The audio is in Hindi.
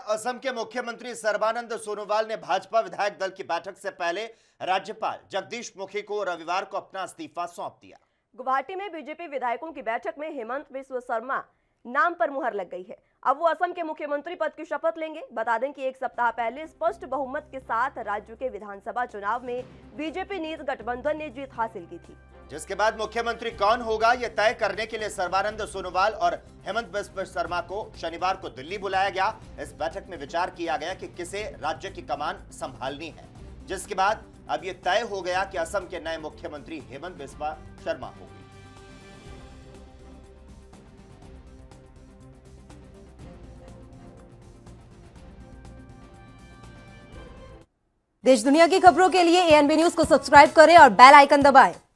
असम के मुख्यमंत्री सर्बानंद सोनोवाल ने भाजपा विधायक दल की बैठक से पहले राज्यपाल जगदीश मुखी को रविवार को अपना इस्तीफा सौंप दिया। गुवाहाटी में बीजेपी विधायकों की बैठक में हेमंत बिस्वा शर्मा नाम पर मुहर लग गई है। अब वो असम के मुख्यमंत्री पद की शपथ लेंगे। बता दें कि एक सप्ताह पहले स्पष्ट बहुमत के साथ राज्य के विधानसभा चुनाव में बीजेपी नीत गठबंधन ने जीत हासिल की थी, जिसके बाद मुख्यमंत्री कौन होगा ये तय करने के लिए सर्बानंद सोनोवाल और हेमंत बिस्वा शर्मा को शनिवार को दिल्ली बुलाया गया। इस बैठक में विचार किया गया कि किसे राज्य की कमान संभालनी है, जिसके बाद अब ये तय हो गया कि असम के नए मुख्यमंत्री हेमंत बिस्वा शर्मा होंगे। देश दुनिया की खबरों के लिए एएनबी न्यूज को सब्सक्राइब करें और बेल आइकन दबाएं।